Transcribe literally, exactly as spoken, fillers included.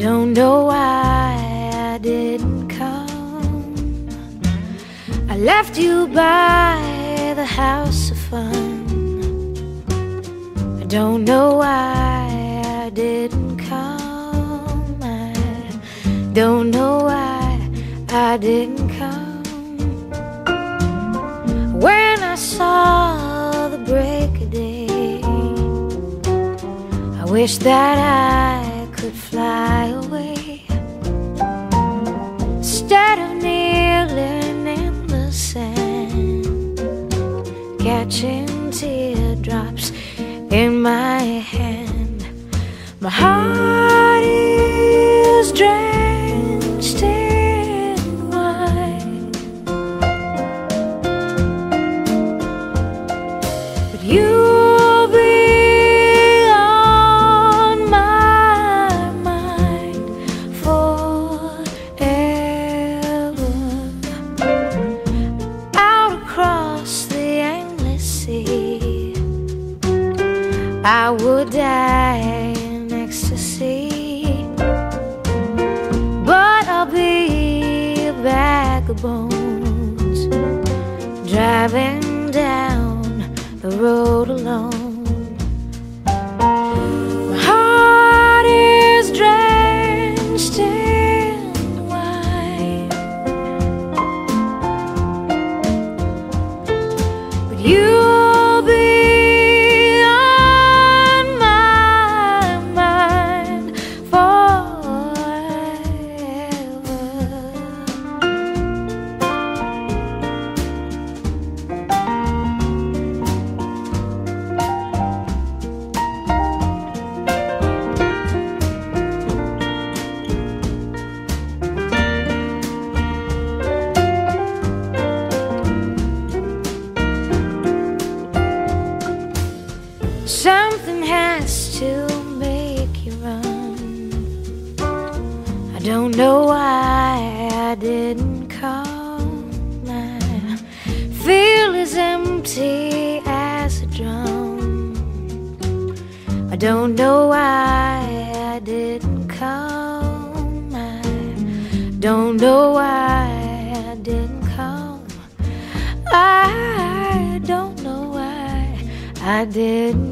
don't know why I didn't come. I left you by the house of fun. I don't know why I didn't come. I don't know why I didn't come. When I saw the break of day, I wish that I could fly away, instead of kneeling in the sand, catching teardrops in my hand. My heart is drenched in wine, but you'll be on my mind forever. Out across the endless sea, I would die in ecstasy, but I'll be a bag of bones, driving down the road alone. My heart is drenched in wine, but you'll be something has to make you run. I don't know why I didn't come. I feel as empty as a drum. I don't know why I didn't come. I don't know why I didn't come. I don't know why I didn't